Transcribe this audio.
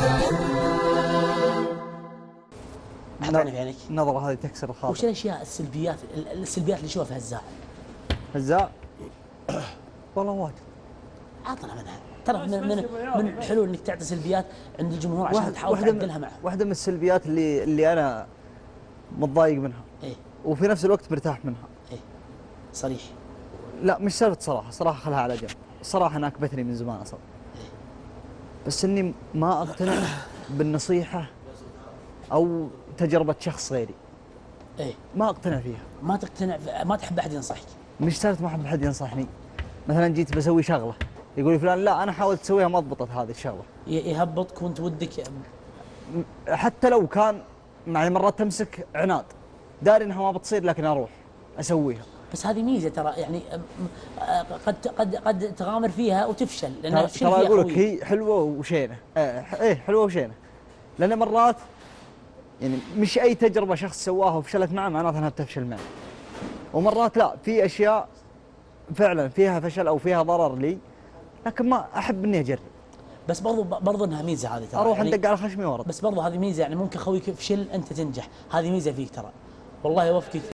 حطني في عينك. النظرة هذه تكسر الخاطر. وش الاشياء السلبيات اللي يشوفها في هزاع؟ هزاع والله واجد. عطنا منها، ترى من الحلو انك تعطي سلبيات عند الجمهور عشان تحاول تعدلها معه. واحدة من السلبيات اللي انا متضايق منها. ايه. وفي نفس الوقت مرتاح منها. ايه. صريح. لا مش سالفة صراحة خلها على جنب. الصراحة ناكبتني من زمان اصلا. إيه؟ بس اني ما اقتنع بالنصيحة او تجربة شخص غيري. ايه. ما اقتنع فيها. ما تقتنع، ما تحب احد ينصحك. مش سالفة ما احب احد ينصحني. مثلا جيت بسوي شغلة يقول لي فلان لا انا حاولت اسويها ما ضبطت هذه الشغلة. يهبطك وانت ودك. حتى لو كان يعني مرات تمسك عناد داري انها ما بتصير لكن اروح اسويها. بس هذه ميزه ترى، يعني قد تغامر فيها وتفشل لانها تفشل فيها. ترى اقول لك هي حلوه وشينه. ايه حلوه وشينه. لان مرات يعني مش اي تجربه شخص سواها وفشلت معه معناته انها بتفشل معه. ومرات لا، في اشياء فعلا فيها فشل او فيها ضرر لي لكن ما احب اني اجرب. بس برضو انها ميزه هذه ترى. اروح يعني ندق على خشمي وارد. بس برضو هذه ميزه، يعني ممكن خويك يفشل انت تنجح، هذه ميزه فيك ترى. والله يوفقك.